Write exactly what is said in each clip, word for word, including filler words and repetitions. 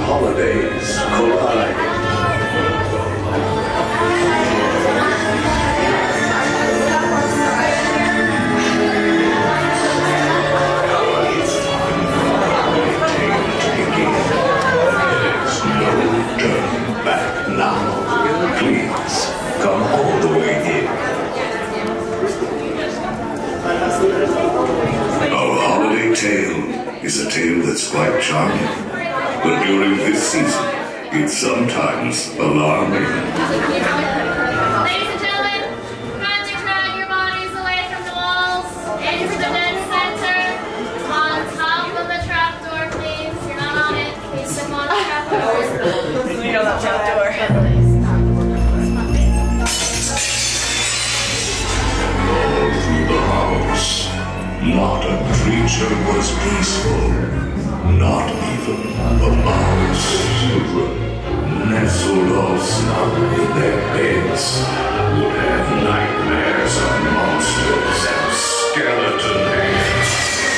holidays collide. Back now. Please, come all the way in. Our holiday tale is a tale that's quite charming, but during this season, it's sometimes alarming. Ladies and gentlemen, kindly drag your bodies away from the walls into the dead center. On top of the trapdoor, please. You're not on it. Please step on the trapdoor. We know that trapdoor. All through the house, not a creature was peaceful. Not even a mouse. Nestled all snug in their beds, would have nightmares of monsters and skeleton heads.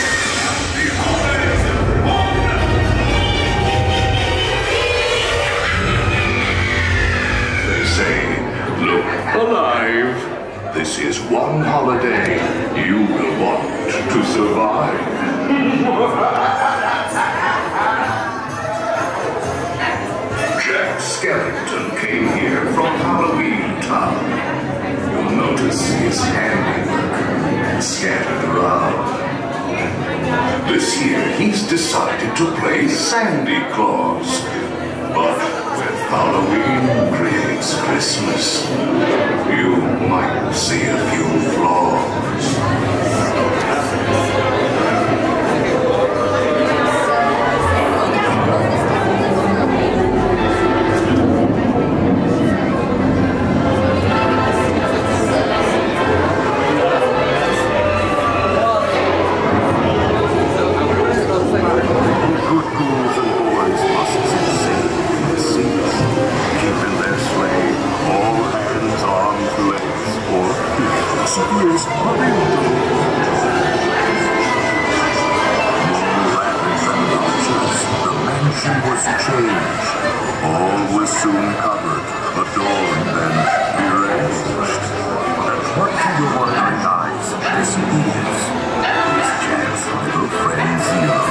They say, look alive. This is one holiday you will want to survive. Jack Skellington came here from Halloween Town. You'll notice his handiwork scattered around. This year he's decided to play Sandy Claus. But when Halloween creates Christmas, you might see a few flaws. Here's Mario. The mansion was changed. All was soon covered, adorned, and arranged. And what to your wondering eyes, this is his Jack's little friend Zero.